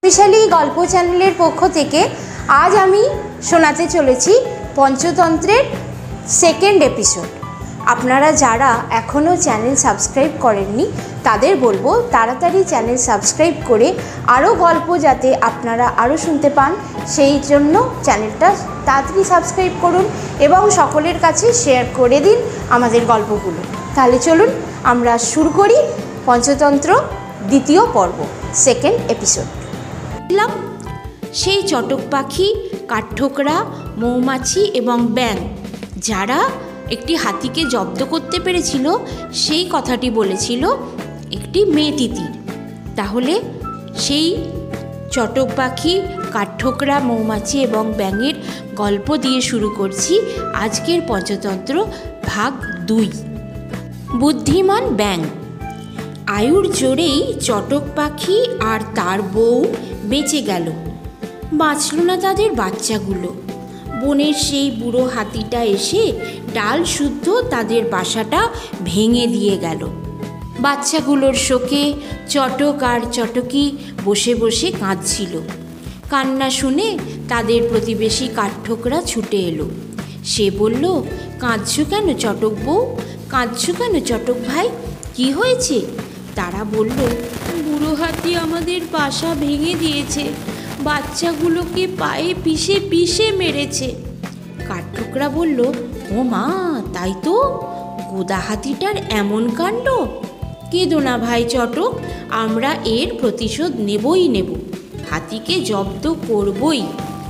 Specially গল্প চ্যানেলের পক্ষ থেকে আজ আমি শোনাতে চলেছি পঞ্চতন্ত্রের সেকেন্ড এপিসোড। আপনারা যারা এখনও চ্যানেল সাবস্ক্রাইব করেননি তাদের বলবো তাড়াতাড়ি চ্যানেল সাবস্ক্রাইব করে আরও গল্প যাতে আপনারা আরও শুনতে পান সেই জন্য চ্যানেলটা তাড়াতাড়ি সাবস্ক্রাইব করুন এবং সকলের কাছে শেয়ার করে দিন আমাদের গল্পগুলো। তাহলে চলুন আমরা শুরু করি পঞ্চতন্ত্র দ্বিতীয় পর্ব, সেকেন্ড এপিসোড। সেই চটক পাখি, কাঠঠোকরা, মৌমাছি এবং ব্যাঙ যারা একটি হাতিকে জব্দ করতে পেরেছিল সেই কথাটি বলেছিল একটি মেয়ে তিতির। তাহলে সেই চটক পাখি, কাঠঠোকরা, মৌমাছি এবং ব্যাঙের গল্প দিয়ে শুরু করছি আজকের পঞ্চতন্ত্র ভাগ 2। বুদ্ধিমান ব্যাঙ। আয়ুর জোরেই চটক পাখি আর তার বউ বেঁচে গেল। বাঁচল না তাদের বাচ্চাগুলো। বনের সেই বুড়ো হাতিটা এসে ডাল শুদ্ধ তাদের বাসাটা ভেঙে দিয়ে গেল। বাচ্চাগুলোর শোকে চটক আর চটকি বসে বসে কাঁদছিল। কান্না শুনে তাদের প্রতিবেশী কাঠঠোকরা ছুটে এলো। সে বলল, কাঁদছ কেন চটক বউ? কাঁদছ কেন চটক ভাই? কি হয়েছে? তারা বলল, বুড়ো হাতি আমাদের বাসা ভেঙে দিয়েছে, বাচ্চাগুলোকে পায়ে পিষে পিষে মেরেছে। কাঠঠোকরা বলল, ও মা, তাই তো, গোদা হাতিটার এমন কাণ্ড। কেঁদো না ভাই চটক, আমরা এর প্রতিশোধ নেবই নেব, হাতিকে জব্দ করবই।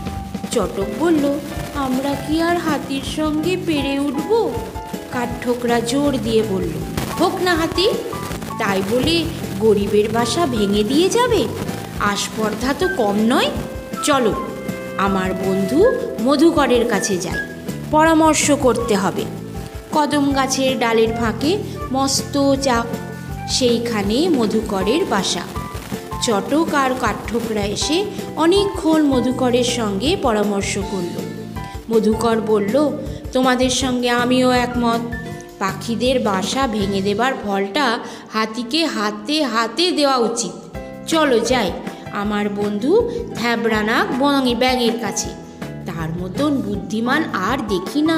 চটক বলল, আমরা কি আর হাতির সঙ্গে পেরে উঠব? কাঠঠোকরা জোর দিয়ে বলল, হোক না হাতি, তাই বলে গরিবের বাসা ভেঙে দিয়ে যাবে? আস্পর্ধা তো কম নয়। চলো আমার বন্ধু মধুকরের কাছে যাই, পরামর্শ করতে হবে। কদম গাছের ডালের ফাঁকে মস্ত চাক, সেইখানে মধুকরের বাসা। চটক আর কাঠঠোকরা এসে অনেকক্ষণ মধুকরের সঙ্গে পরামর্শ করল। মধুকর বলল, তোমাদের সঙ্গে আমিও একমত। পাখিদের বাসা ভেঙে দেবার ফলটা হাতিকে হাতে হাতে দেওয়া উচিত। চলো যাই আমার বন্ধু থ্যাবড়ানাক ব্যাঙের কাছে, তার মতন বুদ্ধিমান আর দেখি না।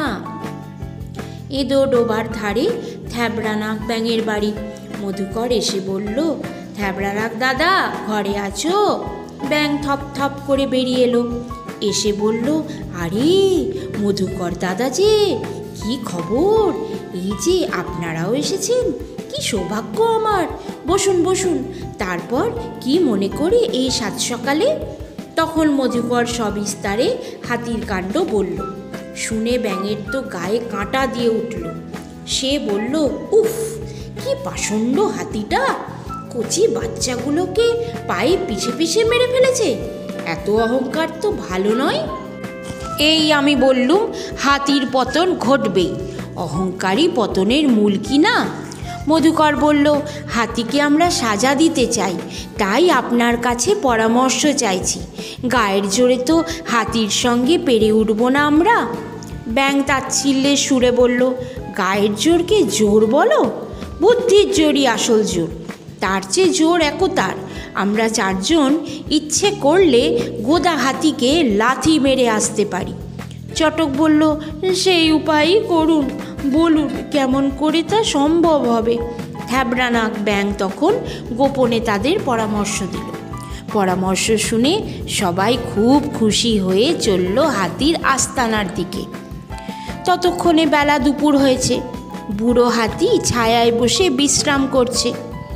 এদো ডোবার ধারে থ্যাবড়ানাক ব্যাঙের বাড়ি। মধুকর এসে বলল, থ্যাবড়ানাক দাদা, ঘরে আছো? ব্যাঙ থপ থপ করে বেরিয়ে এলো। এসে বলল, আরে মধুকর দাদা যে, কি খবর? এই যে আপনারাও এসেছেন, কি সৌভাগ্য আমার। বসুন বসুন। তারপর কি মনে করে এই সাত সকালে? তখন মধুকর সবিস্তারে হাতির কাণ্ড বলল। শুনে ব্যাঙের তো গায়ে কাঁটা দিয়ে উঠল। সে বলল, উফ, কি পাষণ্ড হাতিটা, কচি বাচ্চাগুলোকে পায়ে পিষে পিষে মেরে ফেলেছে। এত অহংকার তো ভালো নয়। এই আমি বললুম হাতির পতন ঘটবেই, অহংকারী পতনের মূল কি না? মধুকর বলল, হাতিকে আমরা সাজা দিতে চাই, তাই আপনার কাছে পরামর্শ চাইছি। গায়ের জোরে তো হাতির সঙ্গে পেরে উঠব না আমরা। ব্যাঙ তাচ্ছিল্যের সুরে বলল, গায়ের জোরকে জোর বলো? বুদ্ধির জোরই আসল জোর, তার চেয়ে জোর একতার। আমরা চারজন ইচ্ছে করলে গোদা হাতিকে লাথি মেরে আসতে পারি। চটক বলল, সেই উপায়ই করুন, বলুন কেমন করে তা সম্ভব হবে। থ্যাবড়ানাক ব্যাঙ তখন গোপনে তাদের পরামর্শ দিল। পরামর্শ শুনে সবাই খুব খুশি হয়ে চলল হাতির আস্তানার দিকে। ততক্ষণে বেলা দুপুর হয়েছে। বুড়ো হাতি ছায়ায় বসে বিশ্রাম করছে।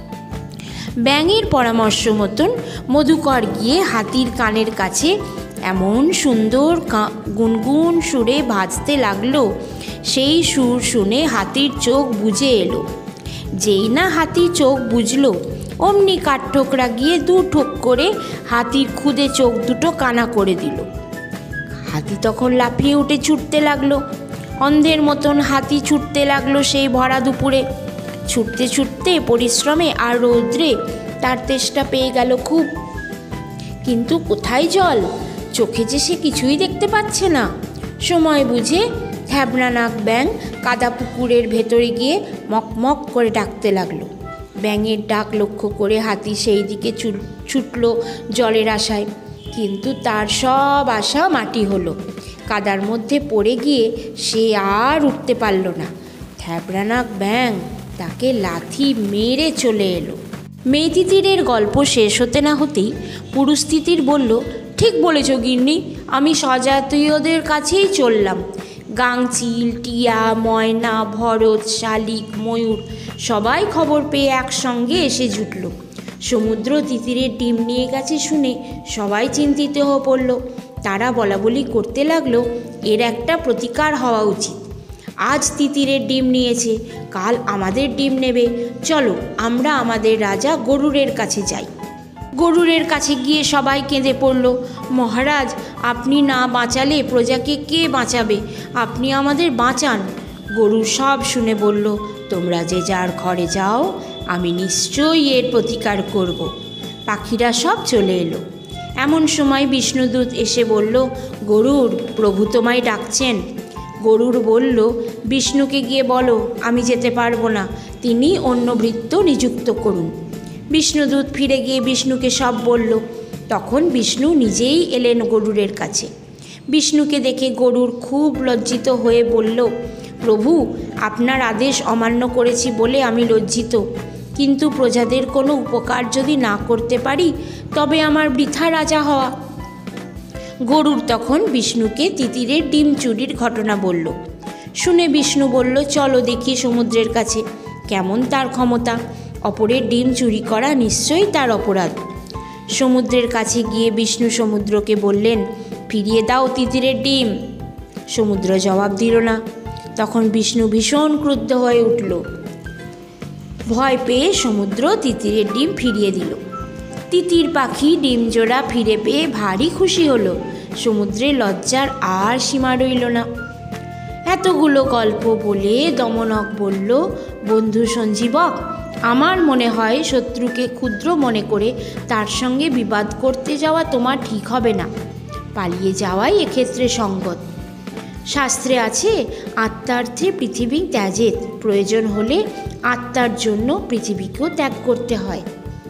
ব্যাঙের পরামর্শ মতন মধুকর গিয়ে হাতির কানের কাছে এমন সুন্দর গুনগুন সুরে বাজতে লাগলো, সেই সুর শুনে হাতির চোখ বুজে এলো। যেই না হাতি চোখ বুঝলো, অমনি কাঠঠোকরা গিয়ে দু ঠোক করে হাতির খুদে চোখ দুটো কানা করে দিল। হাতি তখন লাফিয়ে উঠে ছুটতে লাগলো। অন্ধের মতন হাতি ছুটতে লাগলো সেই ভরা দুপুরে। ছুটতে ছুটতে পরিশ্রমে আর রৌদ্রে তার তেষ্টা পেয়ে গেল খুব। কিন্তু কোথায় জল? চোখে যে সে কিছুই দেখতে পাচ্ছে না। সময় বুঝে থ্যাবড়ানাক ব্যাঙ কাদা পুকুরের ভেতরে গিয়ে মক মক করে ডাকতে লাগলো, ব্যাঙের ডাক লক্ষ্য করে হাতি সেই দিকে ছুটল জলের আশায়, কিন্তু তার সব আশা মাটি হলো। কাদার মধ্যে পড়ে গিয়ে সে আর উঠতে পারল না। থ্যাবড়ানাক ব্যাঙ তাকে লাথি মেরে চলে এলো। মেয়ে তিতিরের গল্প শেষ হতে না হতেই পুরুষ তিতির বলল, ঠিক বলেছ গিন্নি, আমি স্বজাতীয়দের কাছেই চললাম। গাংচিল, টিয়া, ময়না, ভরত, শালিক, ময়ূর সবাই খবর পেয়ে একসঙ্গে এসে জুটল। সমুদ্র তিতিরের ডিম নিয়ে গেছে শুনে সবাই চিন্তিত হয়ে পড়ল। তারা বলাবলি করতে লাগলো, এর একটা প্রতিকার হওয়া উচিত। আজ তিতিরের ডিম নিয়েছে, কাল আমাদের ডিম নেবে। চলো আমরা আমাদের রাজা গরুরের কাছে যাই। গরুরের কাছে গিয়ে সবাই কেঁদে পড়ল, মহারাজ, আপনি না বাঁচালে প্রজাকে কে বাঁচাবে? আপনি আমাদের বাঁচান। গরুর সব শুনে বলল, তোমরা যে যার ঘরে যাও, আমি নিশ্চয়ই এর প্রতিকার করব। পাখিরা সব চলে এলো। এমন সময় বিষ্ণুদূত এসে বলল, গরুর, প্রভু তোমায় ডাকছেন। গরুর বলল, বিষ্ণুকে গিয়ে বলো আমি যেতে পারবো না, তিনি অন্য ভৃত্য নিযুক্ত করুন। বিষ্ণুদূত ফিরে গিয়ে বিষ্ণুকে সব বলল। তখন বিষ্ণু নিজেই এলেন গরুরের কাছে। বিষ্ণুকে দেখে গরুর খুব লজ্জিত হয়ে বলল, প্রভু, আপনার আদেশ অমান্য করেছি বলে আমি লজ্জিত, কিন্তু প্রজাদের কোনো উপকার যদি না করতে পারি তবে আমার বৃথা রাজা হওয়া। গরুর তখন বিষ্ণুকে তিতিরের ডিম চুরির ঘটনা বলল। শুনে বিষ্ণু বলল, চলো দেখি সমুদ্রের কাছে কেমন তার ক্ষমতা। অপরের ডিম চুরি করা নিশ্চয়ই তার অপরাধ। সমুদ্রের কাছে গিয়ে বিষ্ণু সমুদ্রকে বললেন, ফিরিয়ে দাও তিতিরের ডিম। সমুদ্র জবাব দিল না। তখন বিষ্ণু ভীষণ ক্রুদ্ধ হয়ে উঠল। ভয় পেয়ে সমুদ্র তিতিরের ডিম ফিরিয়ে দিল। তিতির পাখি ডিম জোড়া ফিরে পেয়ে ভারী খুশি হলো। সমুদ্রের লজ্জার আর সীমা রইল না। এতগুলো গল্প বলে দমনক বলল, বন্ধু সঞ্জীবক, আমার মনে হয় শত্রুকে ক্ষুদ্র মনে করে তার সঙ্গে বিবাদ করতে যাওয়া তোমার ঠিক হবে না। পালিয়ে যাওয়াই এক্ষেত্রে সঙ্গত। শাস্ত্রে আছে, আত্মার্থে পৃথিবী ত্যাজেত, প্রয়োজন হলে আত্মার জন্য পৃথিবীকেও ত্যাগ করতে হয়।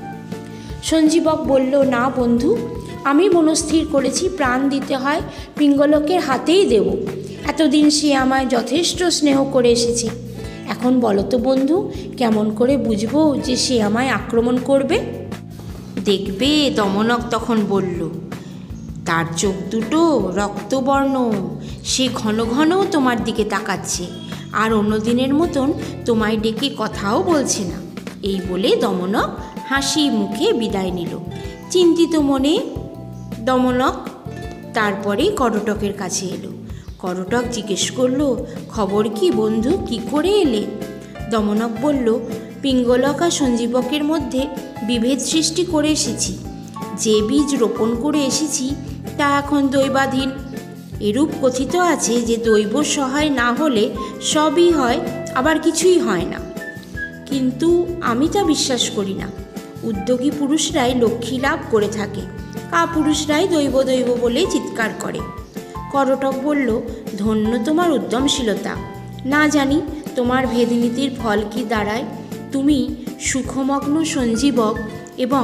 সঞ্জীবক বলল, না বন্ধু, আমি মনস্থির করেছি প্রাণ দিতে হয় পিঙ্গলকের হাতেই দেব। এতদিন সে আমায় যথেষ্ট স্নেহ করে এসেছে। এখন বলো তো বন্ধু, কেমন করে বুঝবো যে সে আমায় আক্রমণ করবে? দেখবে, দমনক তখন বলল, তার চোখ দুটো রক্তবর্ণ, সে ঘন ঘন তোমার দিকে তাকাচ্ছে, আর অন্য দিনের মতন তোমায় ডেকে কথাও বলছে না। এই বলে দমনক হাসি মুখে বিদায় নিল। চিন্তিত মনে দমনক তারপরে করটকের কাছে এলো। করটক জিজ্ঞেস করল, খবর কি বন্ধু, কি করে এলে? দমনক বলল, পিঙ্গলক আর সঞ্জীবকের মধ্যে বিভেদ সৃষ্টি করে এসেছি। যে বীজ রোপণ করে এসেছি তা এখন দৈবাধীন। এরূপ কথিত আছে যে দৈব সহায় না হলে সবই হয়, আবার কিছুই হয় না। কিন্তু আমি তা বিশ্বাস করি না। উদ্যোগী পুরুষরাই লক্ষ্মী লাভ করে থাকে, কাপুরুষরাই দৈব দৈব বলে চিৎকার করে। করটক বলল, ধন্য তোমার উদ্যমশীলতা। না জানি তোমার ভেদনীতির ফল কি দাঁড়ায়। তুমি সুখমগ্ন সঞ্জীবক এবং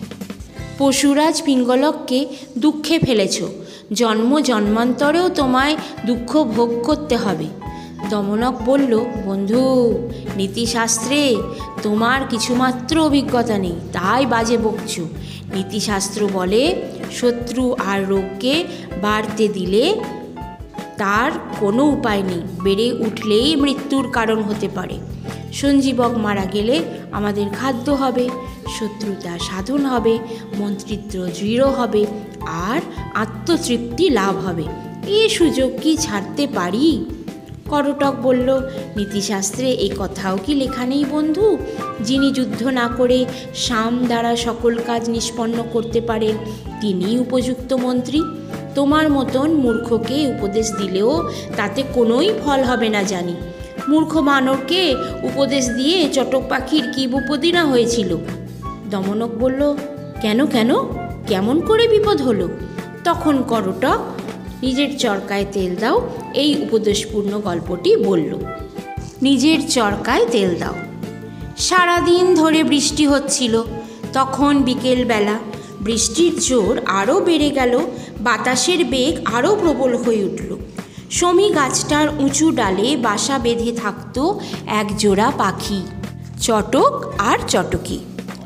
পশুরাজ পিঙ্গলককে দুঃখে ফেলেছ। জন্ম জন্মান্তরেও তোমায় দুঃখ ভোগ করতে হবে। দমনক বলল, বন্ধু, নীতিশাস্ত্রে তোমার কিছুমাত্র অভিজ্ঞতা নেই, তাই বাজে বকছ। নীতিশাস্ত্র বলে, শত্রু আর রোগকে বাড়তে দিলে তার কোনো উপায় নেই, বেড়ে উঠলেই মৃত্যুর কারণ হতে পারে। সঞ্জীবক মারা গেলে আমাদের খাদ্য হবে, শত্রুতা সাধন হবে, মন্ত্রিত্ব দৃঢ় হবে, আর আত্মতৃপ্তি লাভ হবে। এ সুযোগ কি ছাড়তে পারি? করটক বলল, নীতিশাস্ত্রে এই কথাও কি লেখা নেই বন্ধু? যিনি যুদ্ধ না করে সাম দ্বারা সকল কাজ নিষ্পন্ন করতে পারেন, তিনিই উপযুক্ত মন্ত্রী। তোমার মতন মূর্খকে উপদেশ দিলেও তাতে কোনোই ফল হবে না জানি। মূর্খ বানরকে উপদেশ দিয়ে চটক পাখির কী বিপদই না হয়েছিল। দমনক বলল, কেন কেন, কেমন করে বিপদ হলো? তখন করটক নিজের চরকায় তেল দাও এই উপদেশপূর্ণ গল্পটি বলল। নিজের চরকায় তেল দাও। সারাদিন ধরে বৃষ্টি হচ্ছিল। তখন বিকেলবেলা বৃষ্টির জোর আরও বেড়ে গেল, বাতাসের বেগ আরও প্রবল হয়ে উঠল। শমী গাছটার উঁচু ডালে বাসা বেঁধে থাকত এক জোড়া পাখি, চটক আর চটকি।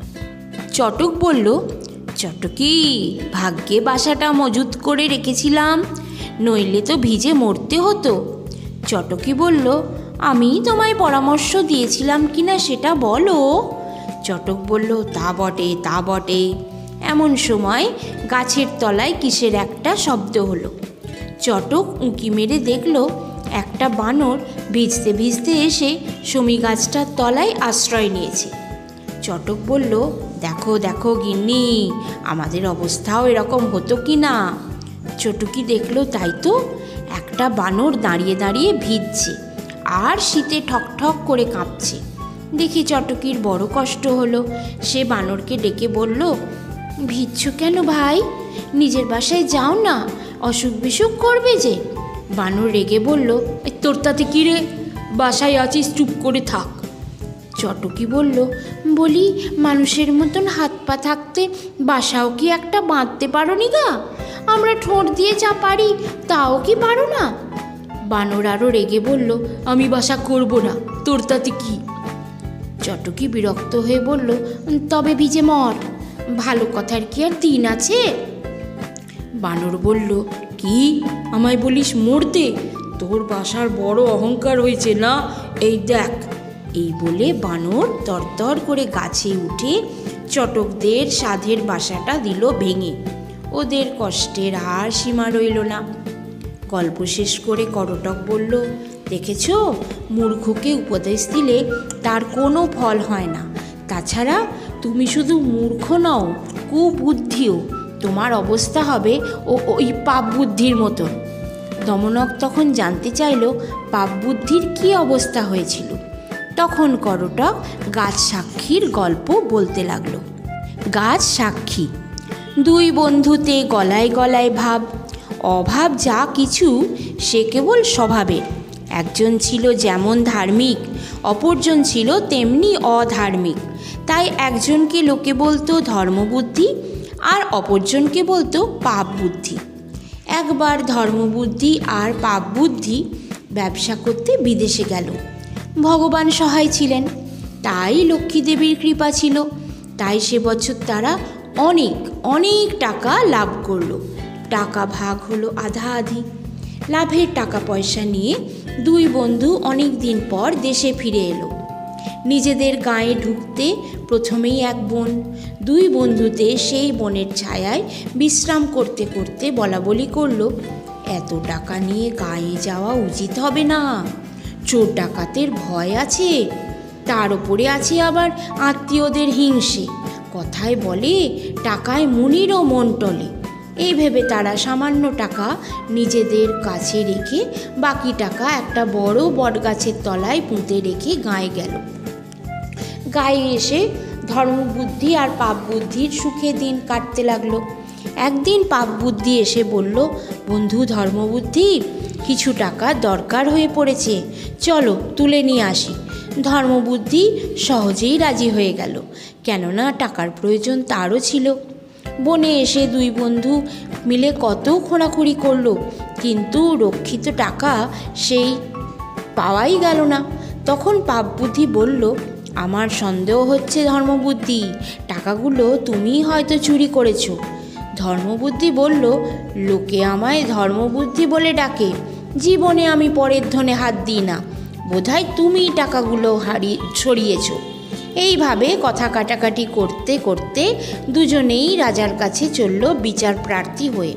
চটক বলল, চটকি, ভাগ্যে বাসাটা মজুত করে রেখেছিলাম, নইলে তো ভিজে মরতে হতো। চটকি বলল, আমি তোমায় পরামর্শ দিয়েছিলাম কিনা সেটা বলো। চটক বলল, তা বটে তা বটে। এমন সময় গাছের তলায় কিসের একটা শব্দ হলো। চটক উঁকি মেরে দেখল একটা বানর ভিজতে ভিজতে এসে শমী গাছটার তলায় আশ্রয় নিয়েছে। চটক বলল, দেখো দেখো গিন্নি, আমাদের অবস্থাও এরকম হতো কি না। চটুকি দেখলো তাই তো, একটা বানর দাঁড়িয়ে দাঁড়িয়ে ভিজছে আর শীতে ঠকঠক করে কাঁপছে। দেখি চটকির বড় কষ্ট হলো। সে বানরকে ডেকে বলল, ভিজছো কেন ভাই? নিজের বাসায় যাও না, অসুখ বিসুখ করবে যে। বানর রেগে বলল, তোর তাতে কি রে, বাসায় আছিস, চুপ করে থাক। চটকি বলল, বলি মানুষের মতন হাত পা থাকতে বাসাও কি একটা বাঁধতে পারো নি গা? আমরা ঠোঁট দিয়ে যা পারি তাও কি পারো না? বানর আরও রেগে বলল, আমি বাসা করব না, তোর তাতে কি? চটকি বিরক্ত হয়ে বলল, তবে ভিজে মর, ভালো কথার কি আর দিন আছে? বানর বলল, কি আমায় বলিস মরতে? তোর বাসার বড় অহংকার হয়েছে না, এই দেখ। এই বলে বানর তরতর করে গাছে উঠে চটকদের সাধের বাসাটা দিল ভেঙে। ওদের কষ্টের আর সীমা রইল না। গল্প শেষ করে করটক বলল, দেখেছ, মূর্খকে উপদেশ দিলে তার কোনো ফল হয় না। তাছাড়া তুমি শুধু মূর্খ নও, কুবুদ্ধিও। তোমার অবস্থা হবে ওই পাপ বুদ্ধির মতন। দমনক তখন জানতে চাইল পাপ বুদ্ধির কী অবস্থা হয়েছিল। তখন করটক গাছ সাক্ষীর গল্প বলতে লাগলো। গাছ সাক্ষী। দুই বন্ধুতে গলায় গলায় ভাব। অভাব যা কিছু সে কেবল স্বভাবের। একজন ছিল যেমন ধার্মিক, অপরজন ছিল তেমনি অধার্মিক। তাই একজনকে লোকে বলতো ধর্মবুদ্ধি আর অপরজনকে বলতো পাপ বুদ্ধি। একবার ধর্মবুদ্ধি আর পাপ বুদ্ধি ব্যবসা করতে বিদেশে গেল। ভগবান সহায় ছিলেন, তাই লক্ষ্মী দেবীর কৃপা ছিল। তাই সে বছর তারা অনেক অনেক টাকা লাভ করলো। টাকা ভাগ হলো আধা আধি। লাভের টাকা পয়সা নিয়ে দুই বন্ধু অনেক দিন পর দেশে ফিরে এলো। নিজেদের গাঁয়ে ঢুকতে প্রথমেই এক বন। দুই বন্ধুতে সেই বনের ছায়ায় বিশ্রাম করতে করতে বলাবলি করলো, এত টাকা নিয়ে গাঁয়ে যাওয়া উচিত হবে না, চোর ডাকাতের ভয় আছে, তার উপরে আছে আবার আত্মীয়দের হিংসে। কথায় বলে টাকায় মুনিরও মন টলে। এই ভেবে তারা সামান্য টাকা নিজেদের কাছে রেখে বাকি টাকা একটা বড় বটগাছের তলায় পুঁতে রেখে গাঁয়ে গেল। গায়ে এসে ধর্মবুদ্ধি আর পাপ বুদ্ধির সুখে দিন কাটতে লাগলো। একদিন পাপ বুদ্ধি এসে বলল, বন্ধু ধর্মবুদ্ধি, কিছু টাকা দরকার হয়ে পড়েছে, চলো তুলে নিয়ে আসি। ধর্মবুদ্ধি সহজেই রাজি হয়ে গেল, কেননা টাকার প্রয়োজন তারও ছিল। বনে এসে দুই বন্ধু মিলে কত খোঁড়াখুড়ি করলো, কিন্তু রক্ষিত টাকা সেই পাওয়াই গেল না। তখন পাপ বুদ্ধি বলল, আমার সন্দেহ হচ্ছে ধর্মবুদ্ধি, টাকাগুলো তুমিই হয়তো চুরি করেছো। ধর্মবুদ্ধি বলল, লোকে আমায় ধর্মবুদ্ধি বলে ডাকে, জীবনে আমি পরের ধনে হাত দিই না, বোধহয় তুমিই টাকাগুলো সরিয়েছ। এইভাবে কথা কাটাকাটি করতে করতে দুজনেই রাজার কাছে চলল বিচার প্রার্থী হয়ে।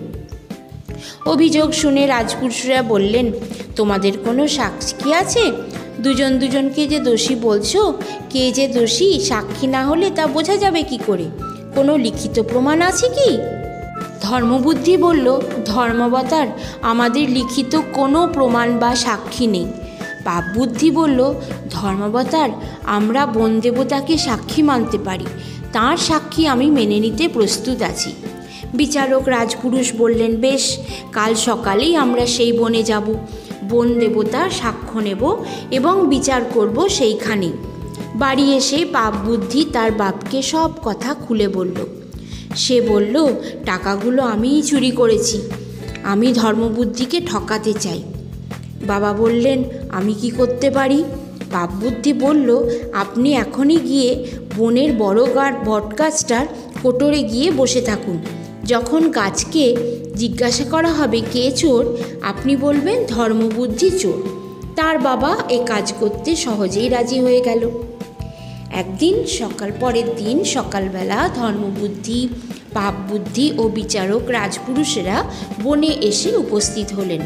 অভিযোগ শুনে রাজপুরুষরা বললেন, তোমাদের কোনো সাক্ষী আছে? দুজন দুজনকে যে দোষী বলছো, কে যে দোষী সাক্ষী না হলে তা বোঝা যাবে কি করে? কোনো লিখিত প্রমাণ আছে কি? ধর্মবুদ্ধি বলল, ধর্মাবতার, আমাদের লিখিত কোনো প্রমাণ বা সাক্ষী নেই। পাপ বুদ্ধি বলল, ধর্মাবতার, আমরা বন দেবতাকে সাক্ষী মানতে পারি, তাঁর সাক্ষী আমি মেনে নিতে প্রস্তুত আছি। বিচারক রাজপুরুষ বললেন, বেশ, কাল সকালেই আমরা সেই বনে যাব, বন দেবতার সাক্ষ্য নেব এবং বিচার করব সেইখানেই। বাড়ি এসে পাপ বুদ্ধি তার বাপকে সব কথা খুলে বলল। সে বলল, টাকাগুলো আমিই চুরি করেছি, আমি ধর্মবুদ্ধিকে ঠকাতে চাই। বাবা বললেন, আমি কি করতে পারি? পাপ বুদ্ধি বলল, আপনি এখনই গিয়ে বনের বড় বটগাছটার কোটরে গিয়ে বসে থাকুন। যখন গাছকে জিজ্ঞাসা করা হবে কে চোর, আপনি বলবেন ধর্মবুদ্ধি চোর। তার বাবা এ কাজ করতে সহজেই রাজি হয়ে গেল। পরের দিন সকালবেলা ধর্মবুদ্ধি, পাপ বুদ্ধি ও বিচারক রাজপুরুষেরা বনে এসে উপস্থিত হলেন।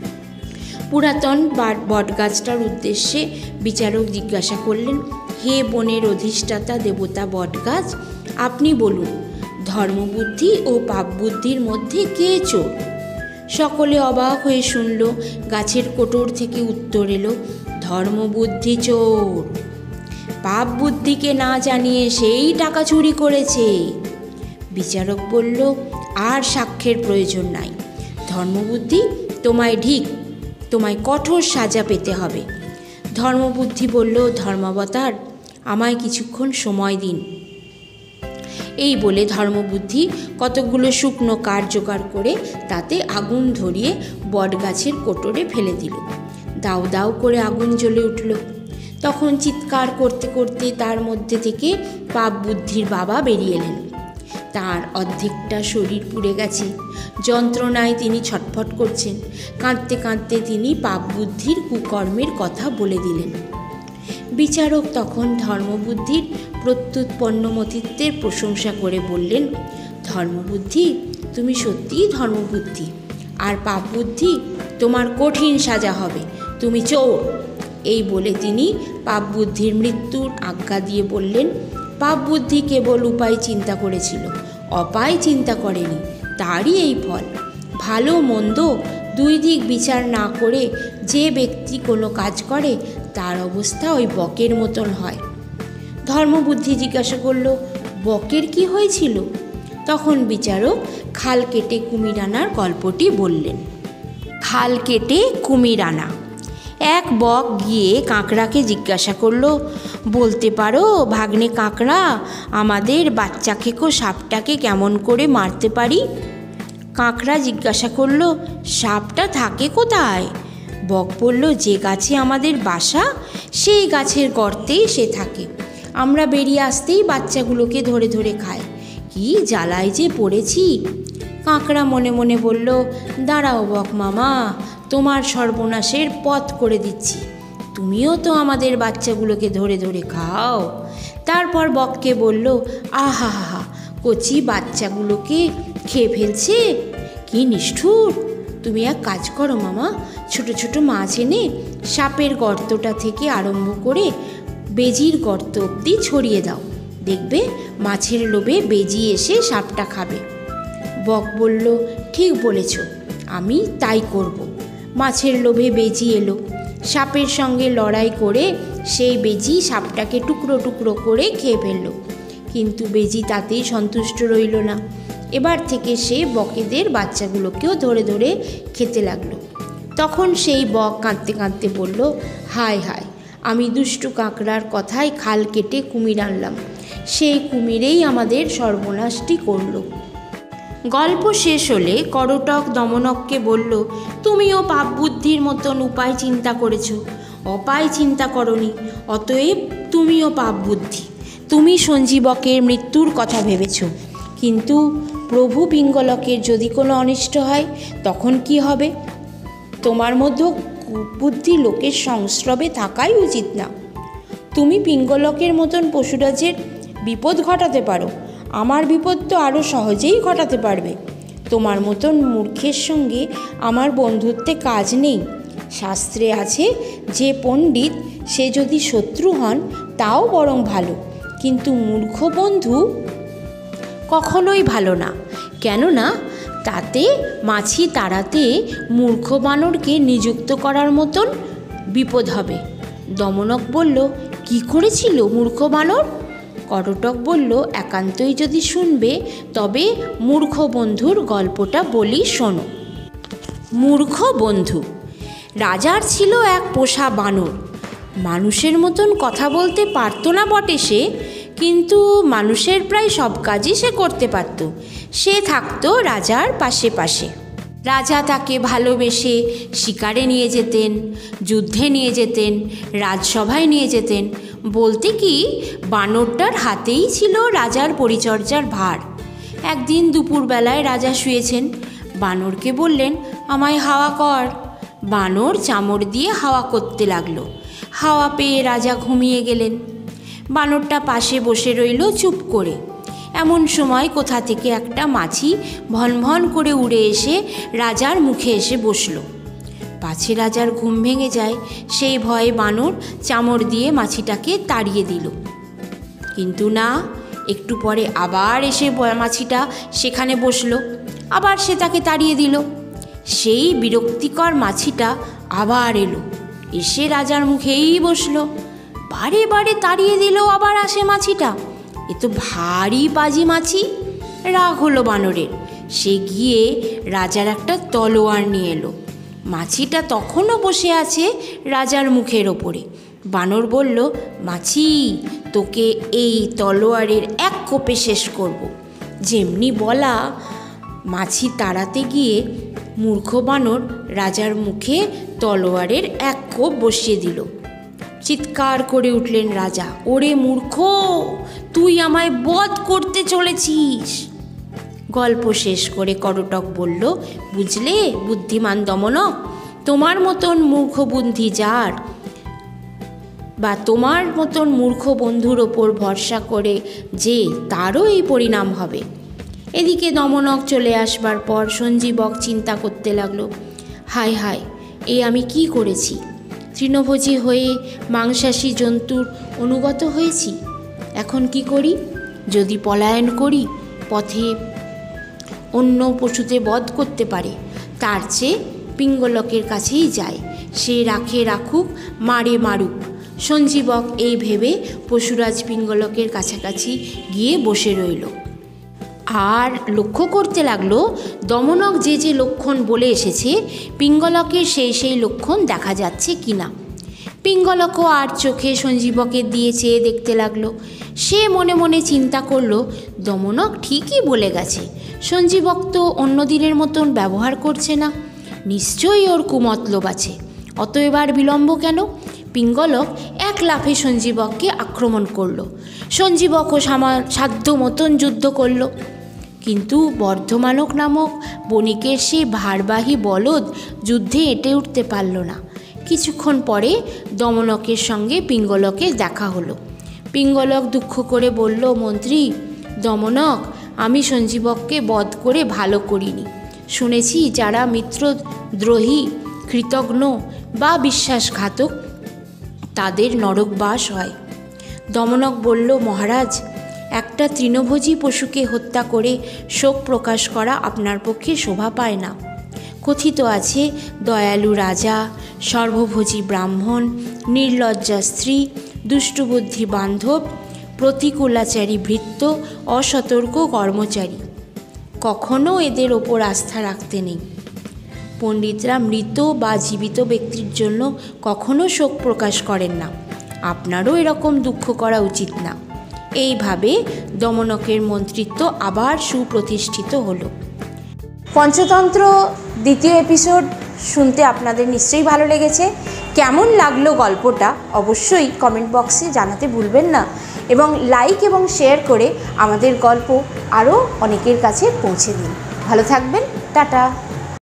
পুরাতন বটগাছটার উদ্দেশ্যে বিচারক জিজ্ঞাসা করলেন, হে বনের অধিষ্ঠাতা দেবতা বটগাছ, আপনি বলুন, ধর্মবুদ্ধি ও পাপ বুদ্ধির মধ্যে কে চোর? সকলে অবাক হয়ে শুনল। গাছের কোটর থেকে উত্তর এলো, ধর্মবুদ্ধি চোর। পাপ বুদ্ধিকে না জানিয়ে সেই টাকা চুরি করেছে। বিচারক বলল, আর সাক্ষ্যের প্রয়োজন নাই। ধর্মবুদ্ধি, তোমায় কঠোর সাজা পেতে হবে। ধর্মবুদ্ধি বলল, ধর্মাবতার, আমায় কিছুক্ষণ সময় দিন। এই বলে ধর্মবুদ্ধি কতকগুলো শুকনো কাঠ জোগাড় করে তাতে আগুন ধরিয়ে বটগাছের কোটরে ফেলে দিল। দাউ দাউ করে আগুন জ্বলে উঠল। তখন চিৎকার করতে করতে তার মধ্যে থেকে পাপ বুদ্ধির বাবা বেরিয়ে এলেন। তার অর্ধেকটা শরীর পুড়ে গেছে, যন্ত্রণায় তিনি ছটফট করছেন। কাঁদতে কাঁদতে তিনি পাপ বুদ্ধির কুকর্মের কথা বলে দিলেন। বিচারক তখন ধর্মবুদ্ধির প্রত্যুৎপন্নমতিত্বের প্রশংসা করে বললেন, ধর্মবুদ্ধি, তুমি সত্যিই ধর্মবুদ্ধি, আর পাপ বুদ্ধি, তোমার কঠিন সাজা হবে, তুমি চোর। এই বলে তিনি পাপ বুদ্ধির মৃত্যুর আজ্ঞা দিয়ে বললেন, পাপ বুদ্ধি কেবল উপায় চিন্তা করেছিল, অপায় চিন্তা করেনি, তারই এই ফল। ভালো মন্দ দুই দিক বিচার না করে যে ব্যক্তি কোনো কাজ করে তার অবস্থা ওই বকের মতন হয়। ধর্মবুদ্ধি জিজ্ঞাসা করল, বকের কি হয়েছিল? তখন বিচারক খাল কেটে কুমির আনার গল্পটি বললেন। খাল কেটে কুমির আনা। এক বক গিয়ে কাঁকড়াকে জিজ্ঞাসা করল, বলতে পারো ভাগ্নে কাঁকড়া, আমাদের বাচ্চা খেকো সাপটাকে কেমন করে মারতে পারি? কাঁকড়া জিজ্ঞাসা করল, সাপটা থাকে কোথায়? বক বলল, যে গাছে আমাদের বাসা সেই গাছের গর্তেই সে থাকে। আমরা বেরিয়ে আসতেই বাচ্চাগুলোকে ধরে ধরে খায়। কি জ্বালায় যে পড়েছি। কাঁকড়া মনে মনে বলল, দাঁড়াও বক মামা, তোমার সর্বনাশের পথ করে দিচ্ছি, তুমিও তো আমাদের বাচ্চাগুলোকে ধরে ধরে খাও। তারপর বককে বলল, আহা হা হা, কচি বাচ্চাগুলোকে খেয়ে ফেলছে, কি নিষ্ঠুর। তুমি এক কাজ করো মামা, ছোট ছোট মাছ এনে সাপের গর্তটা থেকে আরম্ভ করে বেজির গর্ত অবধি ছড়িয়ে দাও, দেখবে মাছের লোভে বেজি এসে সাপটা খাবে। বক বলল, ঠিক বলেছ, আমি তাই করব। মাছের লোভে বেজি এলো। সাপের সঙ্গে লড়াই করে সেই বেজি সাপটাকে টুকরো টুকরো করে খেয়ে ফেলল। কিন্তু বেজি তাতেই সন্তুষ্ট রইল না। এবার থেকে সে বকেদের বাচ্চাগুলোকেও ধরে ধরে খেতে লাগলো। তখন সেই বক কাঁদতে কাঁদতে বলল, হায় হায়, আমি দুষ্টু কাঁকড়ার কথায় খাল কেটে কুমির আনলাম, সেই কুমিরেই আমাদের সর্বনাশটি করল। গল্প শেষ হলে করটক দমনককে বলল, তুমিও পাপ বুদ্ধির মতন উপায় চিন্তা করেছ, অপায় চিন্তা করনি, অতএব তুমিও পাপ বুদ্ধি। তুমি সঞ্জীবকের মৃত্যুর কথা ভেবেছ, কিন্তু প্রভু পিঙ্গলকের যদি কোনো অনিষ্ট হয় তখন কি হবে? তোমার মধ্যে কুবুদ্ধি লোকের সংস্রবে থাকাই উচিত না। তুমি পিঙ্গলকের মতন পশুরাজের বিপদ ঘটাতে পারো, আমার বিপদ তো আরও সহজেই ঘটাতে পারবে। তোমার মতন মূর্খের সঙ্গে আমার বন্ধুত্বে কাজ নেই। শাস্ত্রে আছে, যে পণ্ডিত সে যদি শত্রু হন তাও বরং ভালো, কিন্তু মূর্খ বন্ধু কখনোই ভালো না। কেননা তাতে মাছি তাড়াতে মূর্খ বানরকে নিযুক্ত করার মতন বিপদ হবে। দমনক বলল, কি করেছিল মূর্খ বানর? করটক বলল, একান্তই যদি শুনবে তবে মূর্খ বন্ধুর গল্পটা বলি শোনো। মূর্খ বন্ধু। রাজার ছিল এক পোষা বানর। মানুষের মতন কথা বলতে পারতো না বটে সে, কিন্তু মানুষের প্রায় সব কাজই সে করতে পারত। সে থাকতো রাজার পাশে পাশে। রাজা তাকে ভালোবেসে শিকারে নিয়ে যেতেন, যুদ্ধে নিয়ে যেতেন, রাজসভায় নিয়ে যেতেন। বলতে কি, বানরটার হাতেই ছিল রাজার পরিচর্যার ভার। একদিন দুপুরবেলায় রাজা শুয়েছেন। বানরকে বললেন, আমায় হাওয়া কর। বানর চামড় দিয়ে হাওয়া করতে লাগলো। হাওয়া পেয়ে রাজা ঘুমিয়ে গেলেন। বানরটা পাশে বসে রইল চুপ করে। এমন সময় কোথা থেকে একটা মাছি ভন ভন করে উড়ে এসে রাজার মুখে এসে বসল। পাছে রাজার ঘুম ভেঙে যায়, সেই ভয়ে বানর চামড় দিয়ে মাছিটাকে তাড়িয়ে দিল। কিন্তু না, একটু পরে আবার এসে মাছিটা সেখানে বসলো। আবার সে তাকে তাড়িয়ে দিল। সেই বিরক্তিকর মাছিটা আবার এলো, এসে রাজার মুখেই বসলো। বারে বারে তাড়িয়ে দিল, আবার আসে মাছিটা। এ তো ভারী বাজি মাছি। রাগ হলো বানরের। সে গিয়ে রাজার একটা তলোয়ার নিয়ে এলো। মাছিটা তখনও বসে আছে রাজার মুখের ওপরে। বানর বলল, মাছি, তোকে এই তলোয়ারের এক কোপে শেষ করব। যেমনি বলা, মাছি তাড়াতে গিয়ে মূর্খ বানর রাজার মুখে তলোয়ারের এক কোপ বসিয়ে দিল। চিৎকার করে উঠলেন রাজা, ওরে মূর্খ, তুই আমায় বধ করতে চলেছিস। গল্প শেষ করে করটক বলল, বুঝলে বুদ্ধিমান দমনক, তোমার মতন মূর্খ বুদ্ধি যার, বা তোমার মতন মূর্খ বন্ধুর ওপর ভরসা করে যে, তারও এই পরিণাম হবে। এদিকে দমনক চলে আসবার পর সঞ্জীবক চিন্তা করতে লাগলো, হায় হায়, এ আমি কি করেছি? তৃণভোজী হয়ে মাংসাশী জন্তুর অনুগত হয়েছি। এখন কি করি? যদি পলায়ন করি, পথে অন্য পশুতে বধ করতে পারে, তার চেয়ে পিঙ্গলকের কাছেই যায়। সে রাখে রাখুক, মারে মারুক। সঞ্জীবক এই ভেবে পশুরাজ পিঙ্গলকের কাছাকাছি গিয়ে বসে রইল আর লক্ষ্য করতে লাগলো দমনক যে যে লক্ষণ বলে এসেছে, পিঙ্গলকের সেই লক্ষণ দেখা যাচ্ছে কিনা। পিঙ্গলকও আর চোখে সঞ্জীবকের দিয়ে চেয়ে দেখতে লাগলো। সে মনে মনে চিন্তা করলো, দমনক ঠিকই বলে গেছে, সঞ্জীবক তো অন্য দিনের মতন ব্যবহার করছে না, নিশ্চয়ই ওর কুমতলব আছে। অতএব আর বিলম্ব কেন? পিঙ্গলক এক লাফে সঞ্জীবককে আক্রমণ করলো। সঞ্জীবকও সাধ্য মতন যুদ্ধ করল, কিন্তু বর্ধমানক নামক বণিকের সেই ভারবাহী বলদ যুদ্ধে এঁটে উঠতে পারল না। কিছুক্ষণ পরে দমনকের সঙ্গে পিঙ্গলকের দেখা হলো। পিঙ্গলক দুঃখ করে বলল, মন্ত্রী দমনক, আমি সঞ্জীবককে বধ করে ভালো করিনি। শুনেছি যারা মিত্রদ্রোহী, কৃতঘ্ন বা বিশ্বাসঘাতক, তাদের নরকবাস হয়। দমনক বলল, মহারাজ, একটা তৃণভোজী পশুকে হত্যা করে শোক প্রকাশ করা আপনার পক্ষে শোভা পায় না। কথিত আছে, দয়ালু রাজা, সর্বভোজী ব্রাহ্মণ, নির্লজ্জা স্ত্রী, দুষ্টবুদ্ধি বান্ধব, প্রতিকূলাচারী ভৃত্য, অসতর্ক কর্মচারী, কখনো এদের ওপর আস্থা রাখতে নেই। পণ্ডিতরা মৃত বা জীবিত ব্যক্তির জন্য কখনো শোক প্রকাশ করেন না। আপনারও এরকম দুঃখ করা উচিত না। এইভাবে দমনকের মন্ত্রিত্ব আবার সুপ্রতিষ্ঠিত হলো। পঞ্চতন্ত্র দ্বিতীয় এপিসোড শুনতে আপনাদের নিশ্চয়ই ভালো লেগেছে। কেমন লাগলো গল্পটা অবশ্যই কমেন্ট বক্সে জানাতে ভুলবেন না, এবং লাইক এবং শেয়ার করে আমাদের গল্প আরও অনেকের কাছে পৌঁছে দিন। ভালো থাকবেন, টাটা।